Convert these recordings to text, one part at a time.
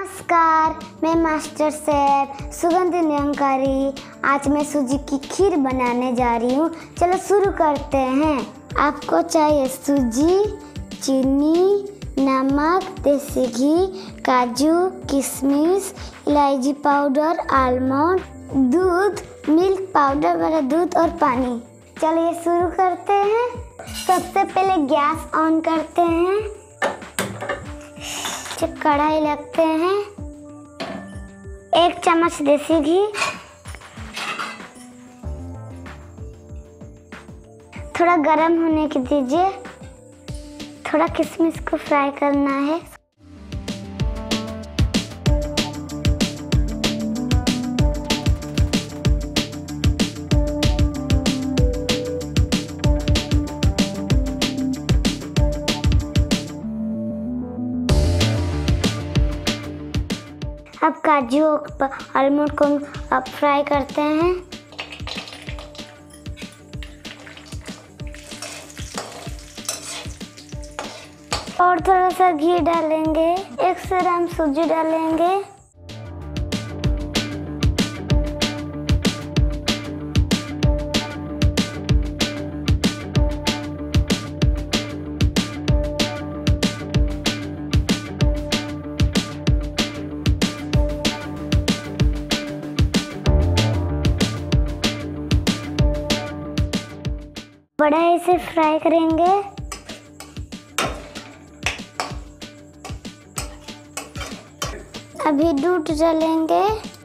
नमस्कार, मैं master chef सुगंध निरंकारी। आज मैं सूजी की खीर बनाने जा रही हूँ। चलो शुरू करते हैं। आपको चाहिए सूजी, चीनी, नमक, देसी घी, काजू, किशमिश, इलायची पाउडर, आलमंड, दूध, मिल्क पाउडर वाला दूध और पानी। चलिए शुरू करते हैं। सबसे पहले गैस ऑन करते हैं। कढ़ाई रखते हैं। 1 चम्मच देसी घी, थोड़ा गरम होने के दीजिए। थोड़ा किशमिश को फ्राई करना है। अब काजू और आलमंड को अब फ्राई करते हैं। और थोड़ा सा घी डालेंगे। 100 ग्राम सूजी डालेंगे। बड़ा इसे फ्राई करेंगे। अभी दूध डालेंगे।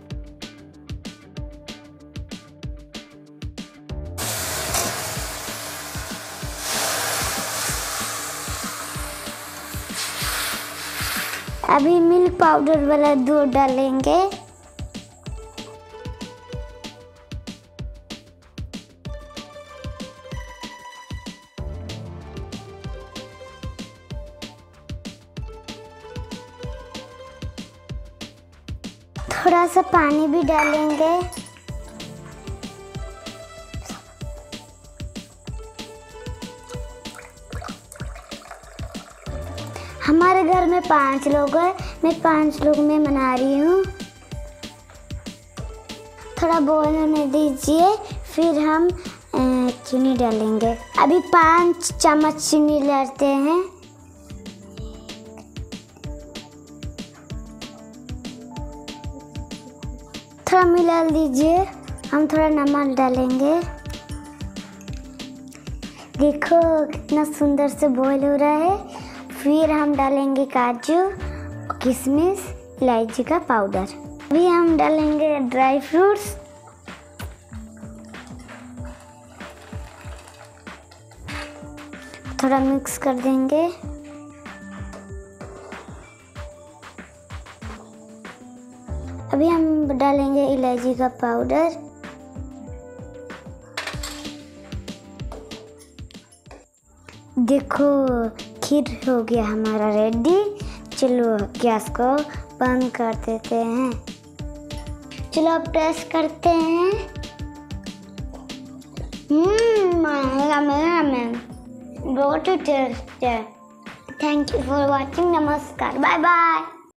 अभी मिल्क पाउडर वाला दूध डालेंगे। थोड़ा सा पानी भी डालेंगे। हमारे घर में 5 लोग हैं। मैं 5 लोग में बना रही हूँ। थोड़ा बॉईल होने दीजिए, फिर हम चीनी डालेंगे। अभी 5 चम्मच चीनी डालते हैं। थोड़ा मिला दीजिए। हम थोड़ा नमक डालेंगे। देखो कितना सुंदर से बॉईल हो रहा है। फिर हम डालेंगे काजू, किशमिश, इलायची का पाउडर। अभी हम डालेंगे ड्राई फ्रूट्स। थोड़ा मिक्स कर देंगे। अभी हम डालेंगे इलायची का पाउडर। देखो खीर हो गया हमारा रेडी। चलो गैस को बंद कर देते हैं। चलो अब टेस्ट करते हैं। बहुत ही टेस्ट है। Thank you for watching. नमस्कार, बाय बाय।